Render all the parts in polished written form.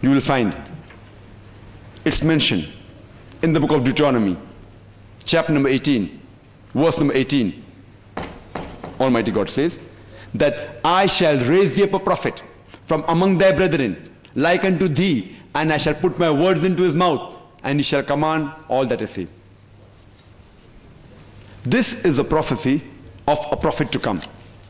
you will find it's mentioned in the book of Deuteronomy, chapter number 18, verse number 18. Almighty God says that I shall raise thee up a prophet from among thy brethren, like unto thee, and I shall put my words into his mouth, and he shall command all that I say. This is a prophecy of a prophet to come.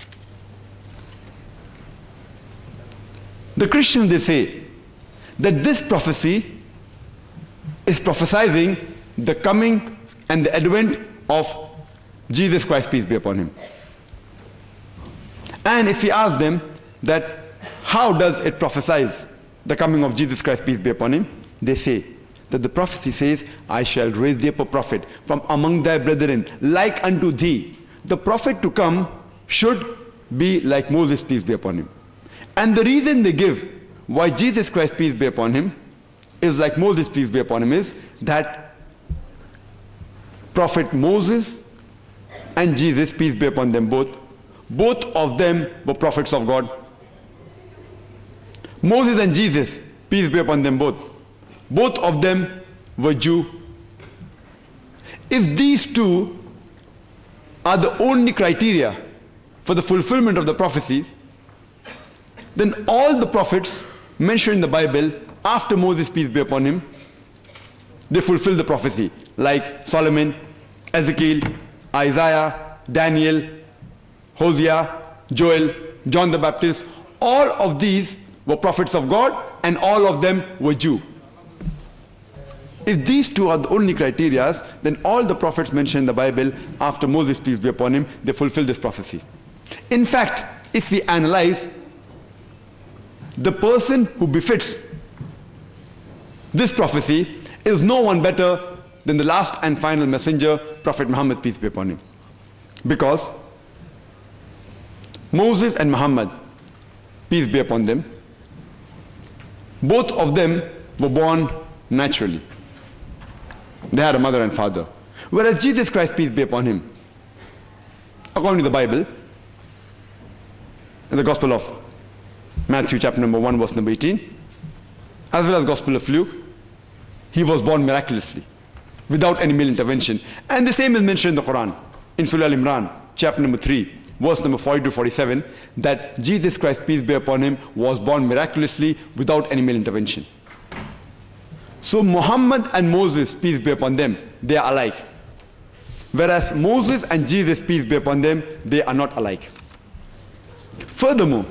The Christians, they say that this prophecy is prophesying the coming and the advent of Jesus Christ, peace be upon him. And if we ask them that how does it prophesize the coming of Jesus Christ, peace be upon him, they say that the prophecy says, I shall raise thee up a prophet from among thy brethren, like unto thee. The prophet to come should be like Moses, peace be upon him. And the reason they give why Jesus Christ, peace be upon him, is like Moses, peace be upon him, is that Prophet Moses and Jesus, peace be upon them both of them were prophets of God. Moses and Jesus, peace be upon them both of them were Jew. If these two are the only criteria for the fulfillment of the prophecies, then all the prophets mentioned in the Bible after Moses, peace be upon him, they fulfill the prophecy, like Solomon, Ezekiel, Isaiah, Daniel, Hosea, Joel, John the Baptist. All of these were prophets of God, and all of them were Jew. If these two are the only criteria, then all the prophets mentioned in the Bible after Moses, peace be upon him, they fulfill this prophecy. In fact, if we analyze, the person who befits this prophecy is no one better than the last and final messenger, Prophet Muhammad, peace be upon him. Because Moses and Muhammad, peace be upon them, both of them were born naturally. They had a mother and father. Whereas Jesus Christ, peace be upon him, according to the Bible, in the Gospel of Matthew chapter number 1 verse number 18, as well as Gospel of Luke, he was born miraculously, without any male intervention. And the same is mentioned in the Quran, in Surah Al-Imran, chapter number 3, verse number 40-47, that Jesus Christ, peace be upon him, was born miraculously without any male intervention. So Muhammad and Moses, peace be upon them, they are alike. Whereas Moses and Jesus, peace be upon them, they are not alike. Furthermore,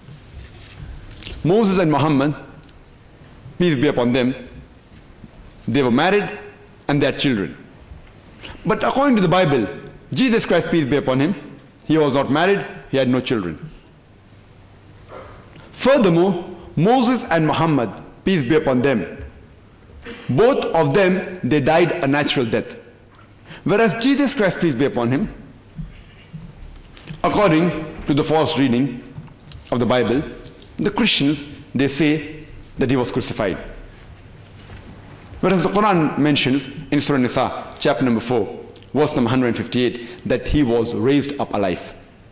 Moses and Muhammad, peace be upon them, they were married and they had children. But according to the Bible, Jesus Christ, peace be upon him, he was not married, he had no children. Furthermore, Moses and Muhammad, peace be upon them, both of them, they died a natural death. Whereas Jesus Christ, peace be upon him, according to the false reading of the Bible, the Christians, they say that he was crucified. Whereas the Quran mentions in Surah Nisa, chapter number 4, verse number 158, that he was raised up alive.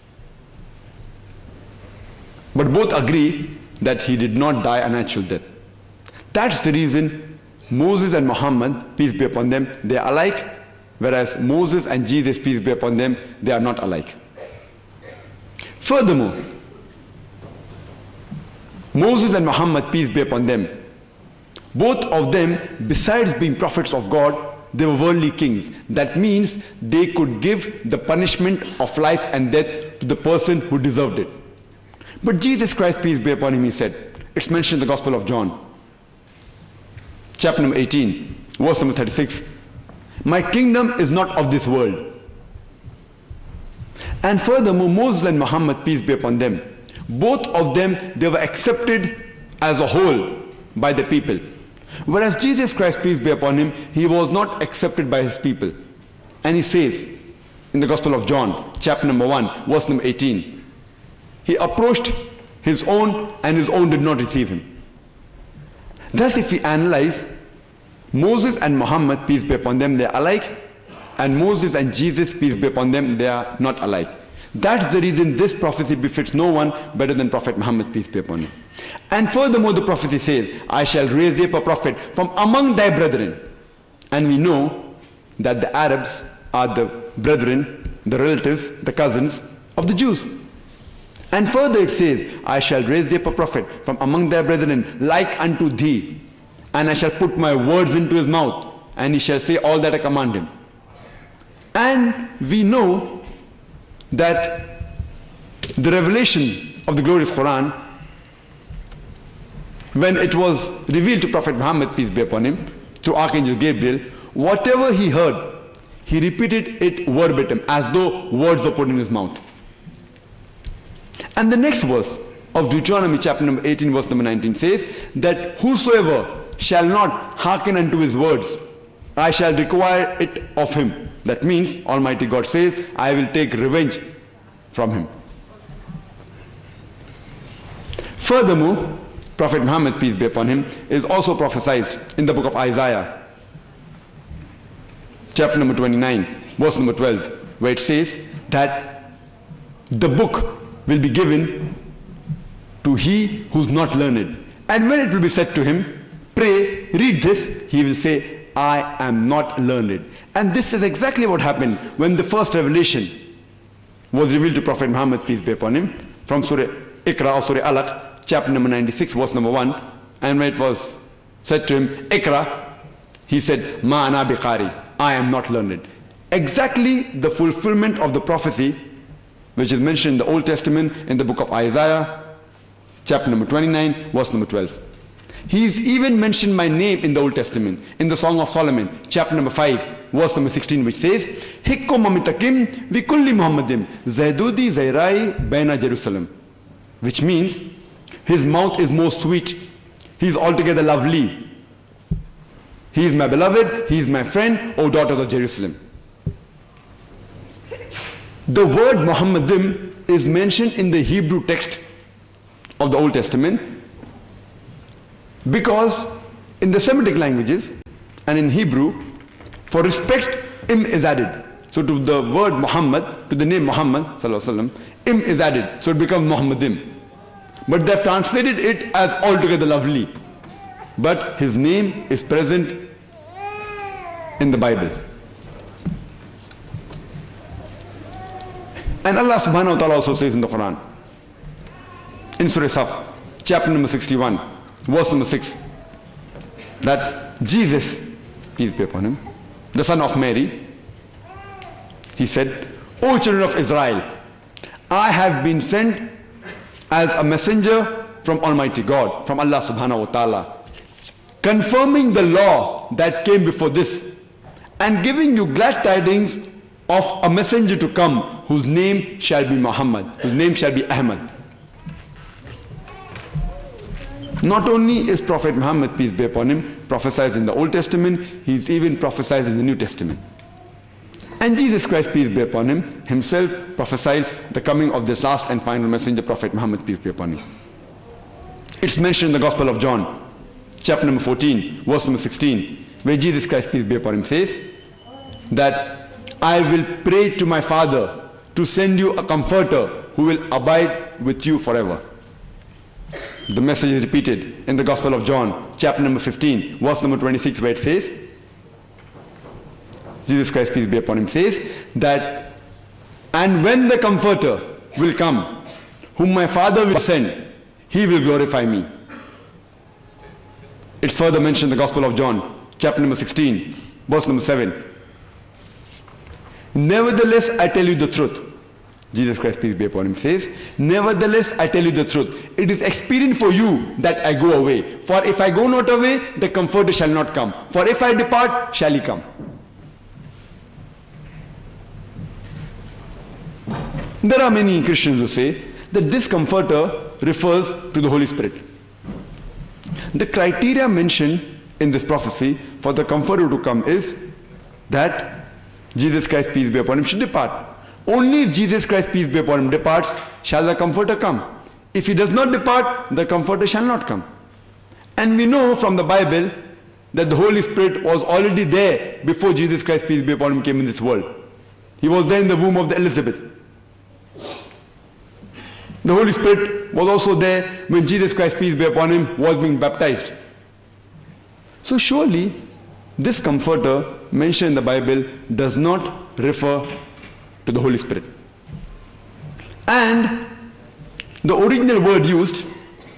But both agree that he did not die a natural death. That's the reason Moses and Muhammad, peace be upon them, they are alike, whereas Moses and Jesus, peace be upon them, they are not alike. Furthermore, Moses and Muhammad, peace be upon them, both of them, besides being prophets of God, they were worldly kings. That means they could give the punishment of life and death to the person who deserved it. But Jesus Christ, peace be upon him, he said, it's mentioned in the Gospel of John, chapter number 18, verse number 36, my kingdom is not of this world. And furthermore, Moses and Muhammad, peace be upon them, both of them, they were accepted as a whole by the people. Whereas Jesus Christ, peace be upon him, he was not accepted by his people. And he says in the Gospel of John, chapter number 1, verse number 18, he approached his own and his own did not receive him. Thus, if we analyze, Moses and Muhammad, peace be upon them, they are alike, and Moses and Jesus, peace be upon them, they are not alike. That's the reason this prophecy befits no one better than Prophet Muhammad, peace be upon him. And furthermore, the prophecy says, I shall raise thee up a prophet from among thy brethren. And we know that the Arabs are the brethren, the relatives, the cousins of the Jews. And further it says, I shall raise thee up a prophet from among thy brethren, like unto thee. And I shall put my words into his mouth, and he shall say all that I command him. And we know that the revelation of the glorious Quran, when it was revealed to Prophet Muhammad, peace be upon him, through Archangel Gabriel, whatever he heard, he repeated it verbatim, as though words were put in his mouth. And the next verse of Deuteronomy chapter number 18, verse number 19 says that whosoever shall not hearken unto his words, I shall require it of him. That means Almighty God says, I will take revenge from him. Furthermore, Prophet Muhammad, peace be upon him, is also prophesied in the book of Isaiah, chapter number 29, verse number 12, where it says that the book will be given to he who's not learned. And when it will be said to him, pray, read this, he will say, I am not learned. And this is exactly what happened when the first revelation was revealed to Prophet Muhammad, peace be upon him, from Surah Iqra or Surah Alaq, chapter number 96, verse number 1. And when it was said to him, Iqra, he said, Ma ana biqari, I am not learned. Exactly the fulfillment of the prophecy which is mentioned in the Old Testament in the book of Isaiah, chapter number 29, verse number 12. He's even mentioned my name in the Old Testament, in the Song of Solomon, chapter number 5, verse number 16, which says, Hikko mamitakim vikulli Muhammadim, Zaydudi Zairai Baina Jerusalem. Which means, his mouth is most sweet. He is altogether lovely. He is my beloved, he is my friend, O daughters of Jerusalem. The word Muhammadim is mentioned in the Hebrew text of the Old Testament because in the Semitic languages and in Hebrew, for respect, im is added. So to the word Muhammad, to the name Muhammad, sallallahu alaihi wasallam, im is added. So it becomes Muhammadim. But they have translated it as altogether lovely. But his name is present in the Bible. And Allah subhanahu wa ta'ala also says in the Quran, in Surah Saf, chapter number 61, verse number 6, that Jesus, peace be upon him, the son of Mary, he said, O children of Israel, I have been sent as a messenger from Almighty God, from Allah subhanahu wa ta'ala, confirming the law that came before this, and giving you glad tidings of a messenger to come, whose name shall be Muhammad, whose name shall be Ahmad. Not only is Prophet Muhammad, peace be upon him, prophesied in the Old Testament, he is even prophesied in the New Testament. And Jesus Christ, peace be upon him, himself prophesies the coming of this last and final messenger, Prophet Muhammad, peace be upon him. It's mentioned in the Gospel of John, chapter number 14, verse number 16, where Jesus Christ, peace be upon him, says that I will pray to my Father to send you a comforter who will abide with you forever. The message is repeated in the Gospel of John, chapter number 15, verse number 26, where it says, Jesus Christ, peace be upon him, says that, and when the comforter will come, whom my Father will send, he will glorify me. It's further mentioned in the Gospel of John, chapter number 16, verse number 7. Nevertheless, I tell you the truth. Jesus Christ, peace be upon him, says, nevertheless, I tell you the truth. It is expedient for you that I go away. For if I go not away, the comforter shall not come. For if I depart, shall he come. There are many Christians who say that this comforter refers to the Holy Spirit. The criteria mentioned in this prophecy for the comforter to come is that Jesus Christ, peace be upon him, should depart. Only if Jesus Christ, peace be upon him, departs, shall the comforter come. If he does not depart, the comforter shall not come. And we know from the Bible that the Holy Spirit was already there before Jesus Christ, peace be upon him, came in this world. He was there in the womb of the Elizabeth. The Holy Spirit was also there when Jesus Christ, peace be upon him, was being baptized. So surely this comforter mentioned in the Bible does not refer to the Holy Spirit. And the original word used,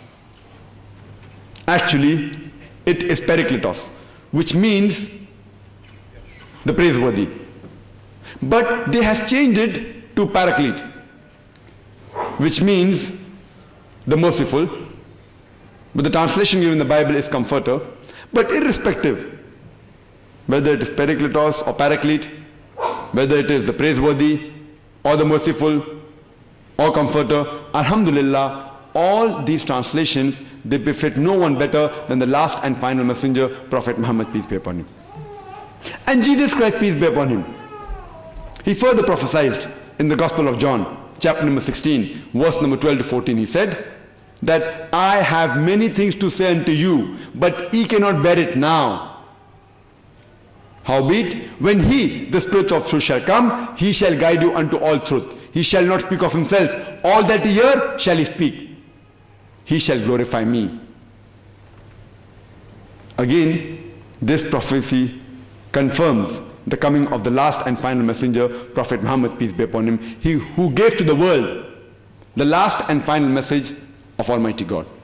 actually, it is parakletos, which means the praiseworthy. But they have changed it to paraclete, which means the merciful. But the translation given in the Bible is comforter. But irrespective, whether it is parakletos or paraclete, whether it is the praiseworthy or the merciful or comforter, alhamdulillah, all these translations, they befit no one better than the last and final messenger, Prophet Muhammad, peace be upon him. And Jesus Christ, peace be upon him, he further prophesied in the Gospel of John, chapter number 16, verse number 12 to 14. He said that I have many things to say unto you, but ye cannot bear it now. Howbeit, when he, the Spirit of truth, shall come, he shall guide you unto all truth. He shall not speak of himself. All that he hear shall he speak. He shall glorify me. Again, this prophecy confirms the coming of the last and final messenger, Prophet Muhammad, peace be upon him, he who gave to the world the last and final message of Almighty God.